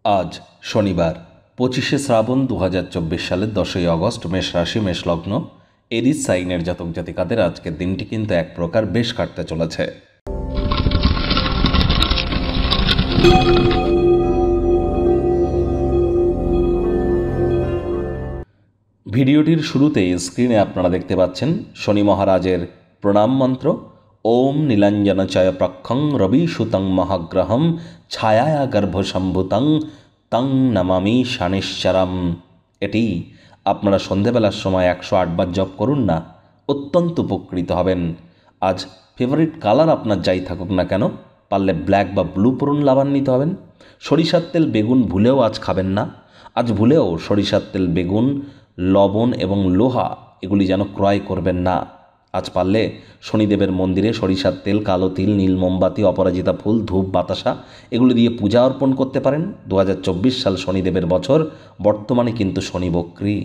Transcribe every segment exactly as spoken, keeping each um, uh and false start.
আজ শনিবার পঁচিশে শ্রাবণ দু হাজার চব্বিশ সালের দশই আগস্ট মেষ রাশি মেষ লগ্ন এরিস সাইনের জাতক জাতিকাদের আজকের দিনটি কিন্তু এক প্রকার বেশ কাটতে চলেছে। ভিডিওটির শুরুতেই স্ক্রিনে আপনারা দেখতে পাচ্ছেন শনি মহারাজের প্রণাম মন্ত্র। ওম নীলাঞ্জনচয় প্রক্ষং রবি সুতং মহাগ্রহম ছায়া গর্ভসম্ভুতং তং নমামি শানিশ্চরম। এটি আপনারা সন্ধেবেলার সময় একশো আটবার জপ করুন না, অত্যন্ত উপকৃত হবেন। আজ ফেভারিট কালার আপনার যাই থাকুক না কেন, পারলে ব্ল্যাক বা ব্লু পরুন, লাভান্বিত হবেন। সরিষার তেল বেগুন ভুলেও আজ খাবেন না। আজ ভুলেও সরিষার তেল বেগুন লবণ এবং লোহা এগুলি যেন ক্রয় করবেন না। আজ পারলে শনিদেবের মন্দিরে সরিষার তেল, কালো তিল, নীল মোমবাতি, অপরাজিতা ফুল, ধূপ, বাতাসা এগুলি দিয়ে পূজা অর্পণ করতে পারেন। দু হাজার চব্বিশ সাল শনিদেবের বছর, বর্তমানে কিন্তু শনি বক্রী।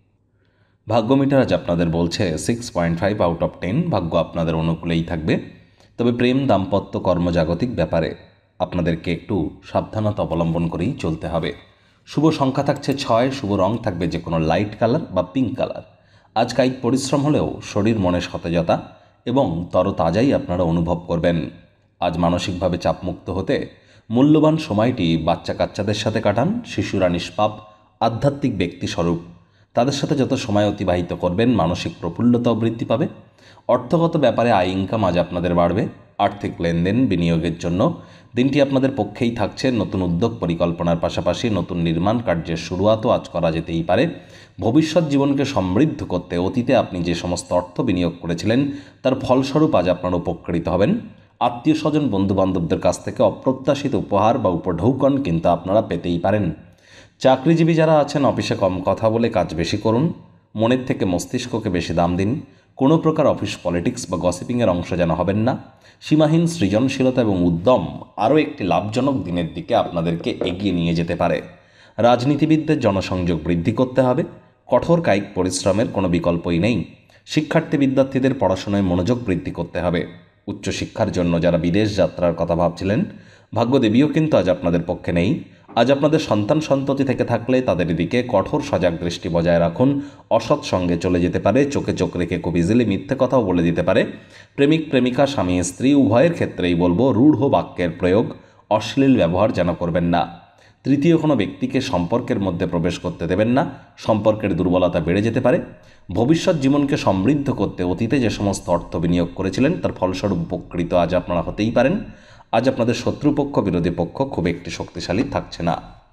ভাগ্য মিটার আজ আপনাদের বলছে six point five out of ten. ভাগ্য আপনাদের অনুকূলেই থাকবে, তবে প্রেম, দাম্পত্য, কর্মজাগতিক ব্যাপারে আপনাদেরকে একটু সাবধানতা অবলম্বন করেই চলতে হবে। শুভ সংখ্যা থাকছে ছয়, শুভ রং থাকবে যে কোনো লাইট কালার বা পিঙ্ক কালার। আজ কায়িক পরিশ্রম হলেও শরীর মনে সতেজতা এবং তরতাজাই আপনারা অনুভব করবেন। আজ মানসিকভাবে চাপমুক্ত হতে মূল্যবান সময়টি বাচ্চা কাচ্চাদের সাথে কাটান। শিশুরা নিষ্পাপ আধ্যাত্মিক ব্যক্তিস্বরূপ, তাদের সাথে যত সময় অতিবাহিত করবেন মানসিক প্রফুল্লতাও বৃদ্ধি পাবে। অর্থগত ব্যাপারে আয় ইনকাম আজ আপনাদের বাড়বে। আর্থিক লেনদেন বিনিয়োগের জন্য দিনটি আপনাদের পক্ষেই থাকছে। নতুন উদ্যোগ পরিকল্পনার পাশাপাশি নতুন নির্মাণ কার্যের শুরুয়াতও আজ করা যেতেই পারে। ভবিষ্যৎ জীবনকে সমৃদ্ধ করতে অতীতে আপনি যে সমস্ত অর্থ বিনিয়োগ করেছিলেন তার ফলস্বরূপ আজ আপনারা উপকৃত হবেন। আত্মীয় স্বজন বন্ধুবান্ধবদের কাছ থেকে অপ্রত্যাশিত উপহার বা উপঢৌকন কিন্তু আপনারা পেতেই পারেন। চাকরিজীবী যারা আছেন, অফিসে কম কথা বলে কাজ বেশি করুন। মনের থেকে মস্তিষ্ককে বেশি দাম দিন। কোনো প্রকার অফিস পলিটিক্স বা গসিপিংয়ের অংশ যেন হবেন না। সীমাহীন সৃজনশীলতা এবং উদ্যম আরও একটি লাভজনক দিনের দিকে আপনাদেরকে এগিয়ে নিয়ে যেতে পারে। রাজনীতিবিদদের জনসংযোগ বৃদ্ধি করতে হবে। কঠোর কায়িক পরিশ্রমের কোনো বিকল্পই নেই। শিক্ষার্থী বিদ্যার্থীদের পড়াশোনায় মনোযোগ বৃদ্ধি করতে হবে। উচ্চশিক্ষার জন্য যারা বিদেশ যাত্রার কথা ভাবছিলেন, ভাগ্যদেবীও কিন্তু আজ আপনাদের পক্ষে নেই। আজ আপনাদের সন্তান সন্ততি থেকে থাকলে তাদের দিকে কঠোর সজাগ দৃষ্টি বজায় রাখুন। অসৎ সঙ্গে চলে যেতে পারে। চোখে চোখ রেখে খুব ইজিলি মিথ্যে কথাও বলে দিতে পারে। প্রেমিক প্রেমিকা, স্বামী স্ত্রী উভয়ের ক্ষেত্রেই বলবো রূঢ় বাক্যের প্রয়োগ, অশ্লীল ব্যবহার যেন করবেন না। তৃতীয় কোনো ব্যক্তিকে সম্পর্কের মধ্যে প্রবেশ করতে দেবেন না। সম্পর্কের দুর্বলতা বেড়ে যেতে পারে। ভবিষ্যৎ জীবনকে সমৃদ্ধ করতে অতীতে যে সমস্ত অর্থ বিনিয়োগ করেছিলেন তার ফলস্বরূপ উপকৃত আজ আপনারা হতেই পারেন। আজ আপনাদের শত্রুপক্ষ, বিরোধী পক্ষ খুব একটি শক্তিশালী থাকছে না।